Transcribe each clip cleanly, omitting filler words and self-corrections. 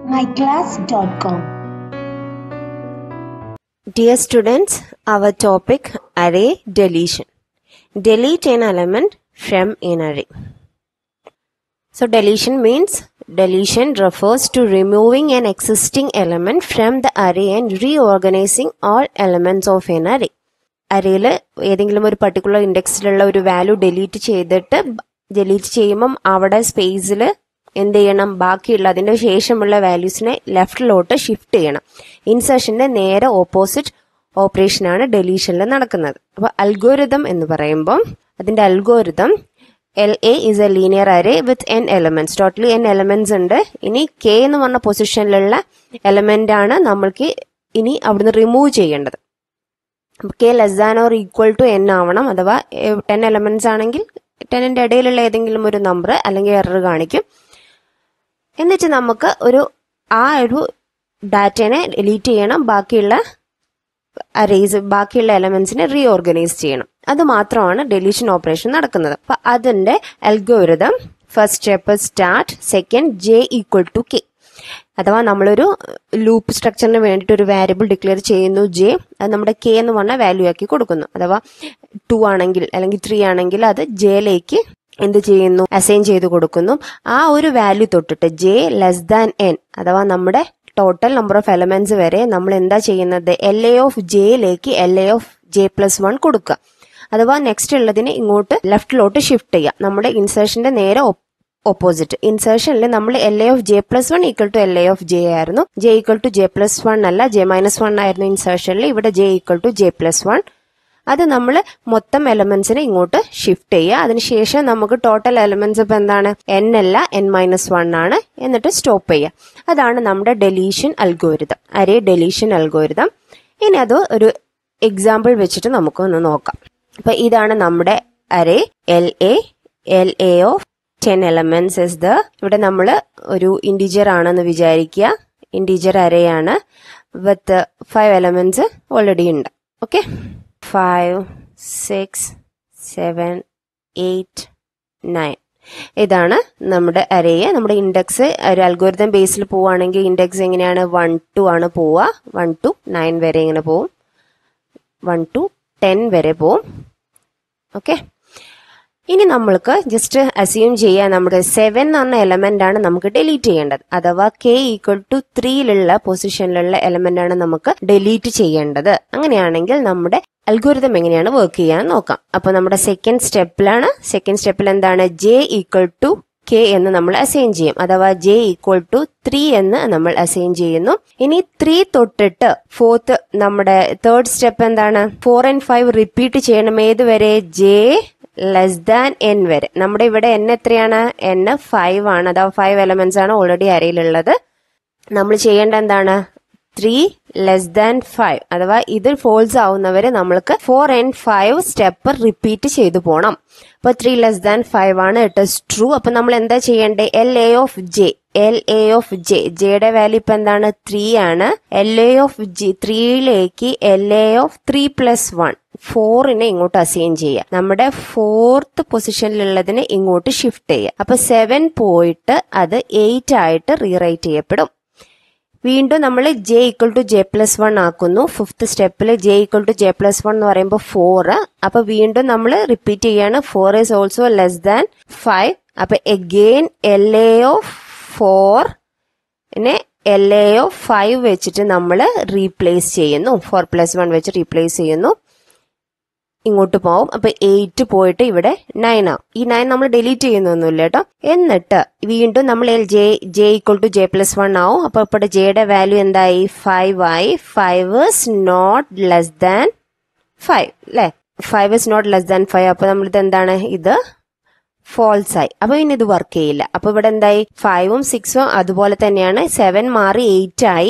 myclass.com. Dear students, our topic array deletion. Delete an element from an array. So deletion refers to removing an existing element from the array and reorganizing all elements of an array. അറേയിൽ ഏതെങ്കിലും ഒരു particular ഇൻഡെക്സിലുള്ള ഒരു value delete ചെയ്യുമ്പം അവിടെ സ്പേസിൽ എന്ത് ചെയ്യണം, ബാക്കിയുള്ള അതിന്റെ ശേഷമുള്ള വാല്യൂസിനെ ലെഫ്റ്റിലോട്ട് ഷിഫ്റ്റ് ചെയ്യണം. ഇൻസർഷന്റെ നേരെ ഓപ്പോസിറ്റ് ഓപ്പറേഷനാണ് ഡെലീഷനിൽ നടക്കുന്നത്. അപ്പോൾ അൽഗോരിതം എന്ന് പറയുമ്പോൾ അതിന്റെ algorithm LA is a linear array with n elements. Totally n elements ഉണ്ട്. ഇനി k എന്ന് പറഞ്ഞ പൊസിഷനിലുള്ള എലമെന്റ് ആണ് നമ്മൾക്ക് ഇനി അവിടുന്ന് റിമൂവ് ചെയ്യേണ്ടത്. k less than or equal to n ആവണം. അഥവാ 10 എലമെന്റ്സ് ആണെങ്കിൽ 10ന്റെ ഇടയിലുള്ള ഏതെങ്കിലും ഒരു നമ്പർ അല്ലെങ്കിൽ എറർ കാണിക്കും. എന്നിട്ട് നമുക്ക് ആ ഒരു ഡാറ്റനെ ഡിലീറ്റ് ചെയ്യണം, ബാക്കിയുള്ള എലമെന്റ്സിനെ റീഓർഗനൈസ് ചെയ്യണം. അത് മാത്രമാണ് ഡെലീഷൻ ഓപ്പറേഷൻ നടക്കുന്നത്. അപ്പൊ അതിന്റെ algorithm first step start, second j equal to k. അഥവാ നമ്മളൊരു ലൂപ്പ് സ്ട്രക്ചറിന് വേണ്ടിയിട്ട് ഒരു വാരിയബിൾ ഡിക്ലെയർ ചെയ്യുന്നു j, അത് നമ്മുടെ k എന്ന് പറഞ്ഞ വാല്യൂ ആക്കി കൊടുക്കുന്നു. അഥവാ 2 ആണെങ്കിൽ അല്ലെങ്കിൽ 3 ആണെങ്കിൽ അത് j-ലേക്ക് എന്ത് ചെയ്യുന്നു, അസൈൻ ചെയ്ത് കൊടുക്കുന്നു. ആ ഒരു വാല്യൂ തൊട്ടിട്ട് j ലെസ് ദാൻ n അഥവാ നമ്മുടെ ടോട്ടൽ നമ്പർ ഓഫ് എലമെന്റ്സ് വരെ നമ്മൾ എന്താ ചെയ്യുന്നത്, LA ഓഫ് j-ലേക്ക് LA ഓഫ് j+1 കൊടുക്കുക. അഥവാ നെക്സ്റ്റ് ഉള്ളതിനെ ഇങ്ങോട്ട് ലെഫ്റ്റിലോട്ട് ഷിഫ്റ്റ് ചെയ്യുക. നമ്മുടെ ഇൻസേർഷന്റെ നേരെ ഓപ്പോസിറ്റ്. ഇൻസേർഷനിൽ നമ്മൾ LA of j+1 equal to LA of j ആയിരുന്നു. j ഈക്വൽ ടു j+1 അല്ല, j-1 ആയിരുന്നു ഇൻസേർഷനിൽ. ഇവിടെ j ഈക്വൽ ടു j+1. അത് നമ്മൾ മൊത്തം എലമെന്റ്സിനെ ഇങ്ങോട്ട് ഷിഫ്റ്റ് ചെയ്യുക. അതിനുശേഷം നമുക്ക് ടോട്ടൽ എലമെന്റ്സ് ഇപ്പൊ എന്താണ്, n അല്ല n-1 ആണ്. എന്നിട്ട് സ്റ്റോപ്പ് ചെയ്യുക. അതാണ് നമ്മുടെ deletion algorithm, array deletion algorithm. ഇനി അത് ഒരു എക്സാമ്പിൾ വെച്ചിട്ട് നമുക്കൊന്ന് നോക്കാം. അപ്പൊ ഇതാണ് നമ്മുടെ array LA of 10 elements is the. ഇവിടെ നമ്മൾ ഒരു ഇന്റീജർ ആണെന്ന് വിചാരിക്കുക. ഇന്റീജർ അരേ ആണ് വിത്ത് 5 elements ഓൾറെഡി ഉണ്ട്. ഓക്കെ, 5, 6, 7, 8, 9. ഇതാണ് നമ്മുടെ അരേ. നമ്മുടെ ഇൻഡെക്സ് ഒരു അൽഗോരിതം ബേസിൽ പോവുകയാണെങ്കിൽ ഇൻഡെക്സ് എങ്ങനെയാണ്, 1 to ആണ് പോവുക. 1 to 9 വരെ ഇങ്ങനെ പോവും, 1 to 10 വരെ പോവും. ഓക്കെ, ഇനി നമ്മൾക്ക് ജസ്റ്റ് അസ്യൂം ചെയ്യാൻ നമ്മുടെ 7 എന്ന് പറഞ്ഞ എലമെന്റ് ആണ് നമുക്ക് ഡിലീറ്റ് ചെയ്യേണ്ടത്. അഥവാ k ഈക്വൽ ടു 3 പൊസിഷനിലുള്ള എലമെന്റ് ആണ് നമുക്ക് ഡിലീറ്റ് ചെയ്യേണ്ടത്. അങ്ങനെയാണെങ്കിൽ നമ്മുടെ അൽഗോരിതം എങ്ങനെയാണ് വർക്ക് ചെയ്യാൻ നോക്കാം. അപ്പൊ നമ്മുടെ സെക്കൻഡ് സ്റ്റെപ്പിൽ എന്താണ്, j ഈക്വൽ ടു k എന്ന് നമ്മൾ അസൈൻ ചെയ്യും. അഥവാ j ഈക്വൽ ടു 3 എന്ന് നമ്മൾ അസൈൻ ചെയ്യുന്നു. ഇനി 3 തൊട്ടിട്ട് നമ്മുടെ തേർഡ് സ്റ്റെപ്പ് എന്താണ്, 4 and 5 റിപ്പീറ്റ് ചെയ്യണം. ഏതുവരെ, j ലെസ് ദാൻ n വരെ. നമ്മുടെ ഇവിടെ n എത്രയാണ്, n 5 ആണ്. അഥവാ 5 എലമെന്റ്സ് ആണ് ഓൾറെഡി അരയിലുള്ളത്. നമ്മൾ ചെയ്യേണ്ട എന്താണ്, 3 ലെസ് ദാൻ 5 അഥവാ ഇത് ഫോൾസ് ആവുന്നവരെ നമ്മൾക്ക് 4 and 5 സ്റ്റെപ്പ് റിപ്പീറ്റ് ചെയ്തു പോകണം. അപ്പൊ 3 ലെസ് ദാൻ 5 ആണ്, ഇറ്റ് ഈസ് ട്രൂ. അപ്പൊ നമ്മൾ എന്താ ചെയ്യേണ്ടത്, LA ഓഫ് ജെയുടെ വാല്യൂ ഇപ്പൊ എന്താണ്, 3 ആണ്. LA ഓഫ് G 3ലേക്ക് LA ഓഫ് 3+1 4നെ ഇങ്ങോട്ട് അസൈൻ ചെയ്യുക. നമ്മുടെ 4th പൊസിഷനിലുള്ളതിനെ ഇങ്ങോട്ട് ഷിഫ്റ്റ് ചെയ്യുക. അപ്പൊ 7 പോയിട്ട് അത് 8 ആയിട്ട് റീറൈറ്റ് ചെയ്യപ്പെടും. വീണ്ടും നമ്മൾ j ഈക്വൽ ടു j+1 ആക്കുന്നു. 5th സ്റ്റെപ്പിൽ j ഈക്വൽ ടു j+1 എന്ന് പറയുമ്പോൾ 4. അപ്പൊ വീണ്ടും നമ്മൾ റിപ്പീറ്റ് ചെയ്യാണ്, 4 ഈസ് ഓൾസോ ലെസ് ദാൻ 5. അപ്പൊ എഗെയിൻ LA ഓഫ് 4നെ LA ഓഫ് 5 വെച്ചിട്ട് നമ്മൾ റീപ്ലേസ് ചെയ്യുന്നു. 4+1 വെച്ച് റീപ്ലേസ് ചെയ്യുന്നു. ഇങ്ങോട്ട് പോവും. അപ്പൊ 8 പോയിട്ട് ഇവിടെ 9 ആവും. ഈ 9 നമ്മൾ ഡിലീറ്റ് ചെയ്യുന്നൊന്നുമില്ല കേട്ടോ. എന്നിട്ട് വീണ്ടും നമ്മൾ j ഈക്വൽ ടു j+1 ആവും. അപ്പൊ ഇവിടെ jയുടെ വാല്യൂ എന്തായി, 5 ആയി. 5 is not less than 5 അല്ലെ, 5 is not less than 5. അപ്പൊ നമ്മളിത് എന്താണ്, ഇത് ഫോൾസ് ആയി. അപ്പൊ ഇനി ഇത് വർക്ക് ചെയ്യില്ല. അപ്പൊ ഇവിടെ എന്തായി, 5ഉം 6ഉം അതുപോലെ തന്നെയാണ്. 7 മാറി 8 ആയി,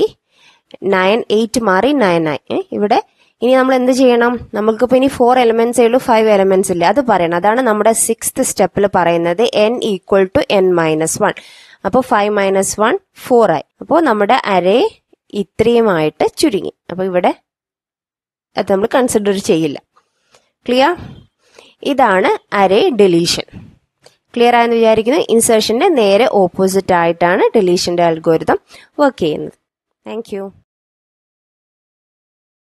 8 മാറി 9 ആയി. ഇവിടെ ഇനി നമ്മൾ എന്ത് ചെയ്യണം, നമുക്കിപ്പോ ഇനി 4 എലമെന്റ്സ് ഉള്ളൂ, 5 എലമെന്റ്സ് ഇല്ല. അത് പറയണം. അതാണ് നമ്മുടെ 6th സ്റ്റെപ്പിൽ പറയുന്നത് n ഈക്വൽ ടു n-1. അപ്പൊ 5 - 1 4 ആയി. അപ്പോൾ നമ്മുടെ അരേ ഇത്രയുമായിട്ട് ചുരുങ്ങി. അപ്പൊ ഇവിടെ അത് നമ്മൾ കൺസിഡർ ചെയ്യില്ല. ക്ലിയർ? ഇതാണ് അരേ ഡെലീഷൻ. ക്ലിയർ ആയെന്ന് വിചാരിക്കുന്നു. ഇൻസേർഷന്റെ നേരെ ഓപ്പോസിറ്റ് ആയിട്ടാണ് ഡിലീഷന്റെ അൽഗോരിതം വർക്ക് ചെയ്യുന്നത്. Thank U.